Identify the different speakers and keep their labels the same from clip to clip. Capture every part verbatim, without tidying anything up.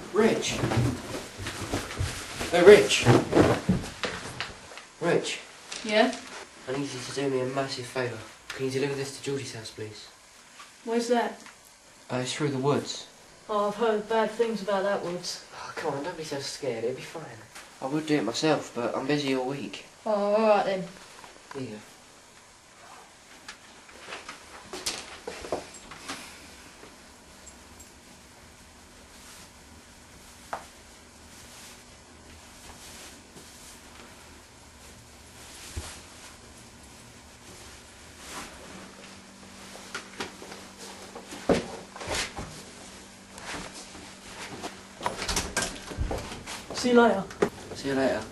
Speaker 1: Rich. Hey, Rich. Rich.
Speaker 2: Yeah?
Speaker 1: I need you to do me a massive favour. Can you deliver this to Geordie's house, please?
Speaker 2: Where's that?
Speaker 1: Uh, it's through the woods.
Speaker 2: Oh, I've heard bad things about that woods.
Speaker 1: Oh, come on, don't be so scared. It'll be fine. I would do it myself, but I'm busy all week.
Speaker 2: Oh, alright then.
Speaker 1: Here you go.
Speaker 2: See you later.
Speaker 1: See you later.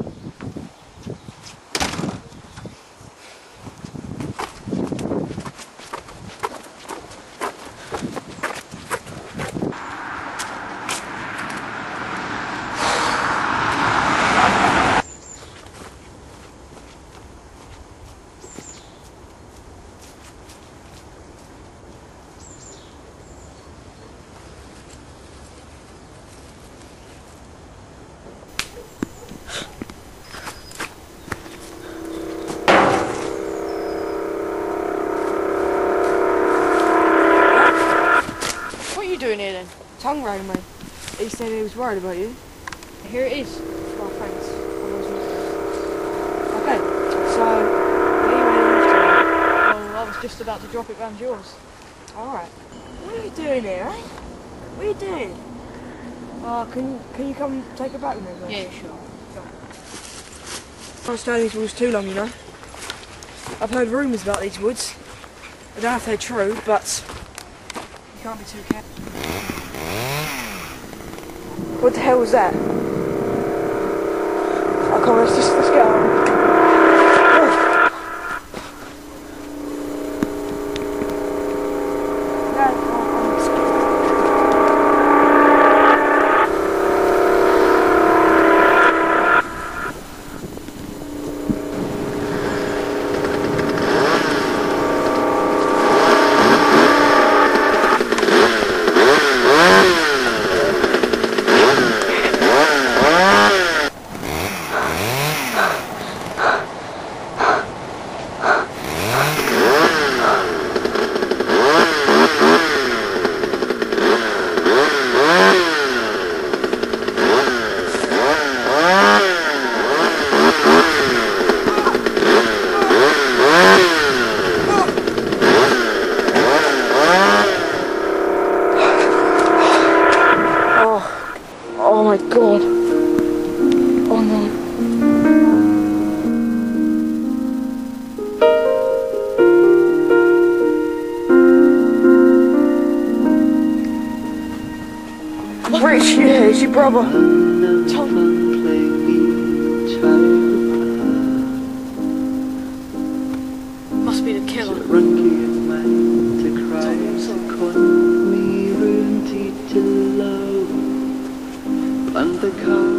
Speaker 2: Doing here then?
Speaker 3: Tongue rang me. He said he was worried about you.
Speaker 2: Here it is.
Speaker 3: Oh, thanks. Okay, so where are you heading off
Speaker 2: Oh, I was just about to drop it round yours.
Speaker 3: to? Alright. What are you doing here, eh? What are you doing? Uh, can, can you come take a back with me, please?
Speaker 2: Yeah, sure.
Speaker 3: I can't stay in these woods too long, you know. I've heard rumours about these woods. I don't know if they're true, but you can't be too careful. What the hell was that? Oh, come on, let's just let's get on. Oh my god. Oh no. Rich, yeah, it's your brother. Tom.
Speaker 2: Must be the killer.
Speaker 4: Undercover